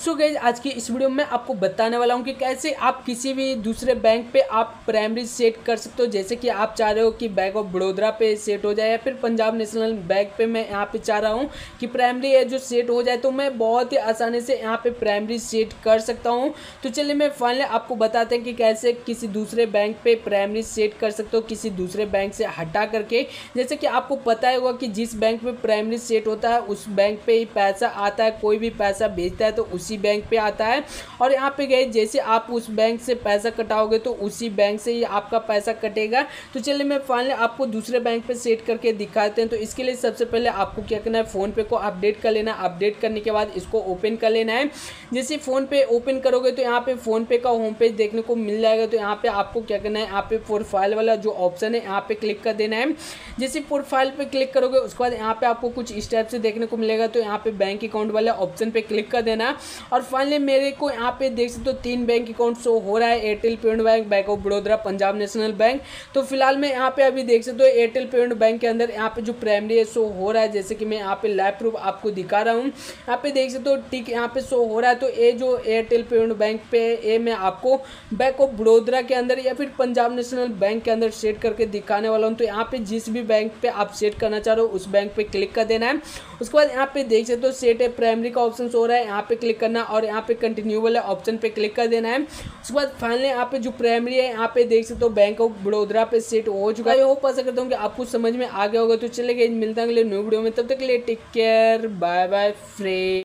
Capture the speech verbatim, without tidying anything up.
So guys आज की इस वीडियो में आपको बताने वाला हूं कि कैसे आप किसी भी दूसरे बैंक पे आप प्राइमरी सेट कर सकते हो। जैसे कि आप चाह रहे हो कि बैंक ऑफ बड़ौदा पे सेट हो जाए या फिर पंजाब नेशनल बैंक पे मैं यहाँ पे चाह रहा हूँ कि प्राइमरी है जो सेट हो जाए, तो मैं बहुत ही आसानी से यहाँ पे प्राइमरी सेट कर सकता हूँ। तो चलिए मैं फाइनली आपको बताते हैं कि कैसे किसी दूसरे बैंक पे प्राइमरी सेट कर सकते हो किसी दूसरे बैंक से हटा करके। जैसे कि आपको पता ही होगा कि जिस बैंक में प्राइमरी सेट होता है उस बैंक पे ही पैसा आता है, कोई भी पैसा भेजता है तो उसी बैंक पे आता है। और यहाँ पे गए जैसे आप उस बैंक से पैसा कटाओगे तो उसी बैंक से ही आपका पैसा कटेगा। तो चलिए मैं फाइनली आपको दूसरे बैंक पे सेट करके दिखाते हैं। तो इसके लिए सबसे पहले आपको क्या करना है, फ़ोन पे को अपडेट कर लेना है। अपडेट करने के बाद इसको ओपन कर लेना है। जैसे फ़ोन पे ओपन करोगे तो यहाँ पे फ़ोन पे का होम पेज देखने को मिल जाएगा। तो यहाँ पे आपको क्या करना है, यहाँ पे प्रोफाइल वाला जो ऑप्शन है यहाँ पे क्लिक कर देना है। जैसे प्रोफाइल पे क्लिक करोगे उसके बाद यहाँ पे आपको कुछ इस टाइप से देखने को मिलेगा। तो यहाँ पे बैंक अकाउंट वाले ऑप्शन पे क्लिक कर देना। और फाइनली मेरे को यहाँ पे देख सकते हो तीन बैंक अकाउंट शो हो रहा है, Airtel payment bank, bank of Baroda, Punjab national bank. तो फिलहाल मैं यहाँ पे अभी देख सकते हो एयरटेल पेमेंट बैंक के अंदर यहाँ पे जो प्राइमरी है शो हो रहा है। जैसे कि मैं यहाँ पे लाइव प्रूफ आपको दिखा रहा हूँ, यहाँ पे देख सकते हो टिक यहाँ पे शो हो रहा है। तो ये जो एयरटेल पेमेंट बैंक पे ये मैं आपको बैंक ऑफ बड़ौदा के अंदर या फिर पंजाब नेशनल बैंक के अंदर सेट करके दिखाने वाला हूँ। तो यहाँ पे जिस भी बैंक पे आप सेट करना चाह रहे हो उस बैंक पे क्लिक कर देना है। उसके बाद यहाँ पे देख सकते हो सेट है प्राइमरी का ऑप्शन हो रहा है, यहाँ पे क्लिक करना और यहाँ पे कंटिन्यू वाले ऑप्शन पे क्लिक कर देना है। उसके बाद फाइनली यहाँ पे जो प्राइमरी है यहाँ पे देख सकते हो बैंक ऑफ बड़ौदा पे सेट हो चुका है। होप आशा करता हूँ कि आपको समझ में आ गया होगा। तो चलेगा मिलता है अगले न्यू वीडियो में, तब तक के लिए take care, bye bye friend.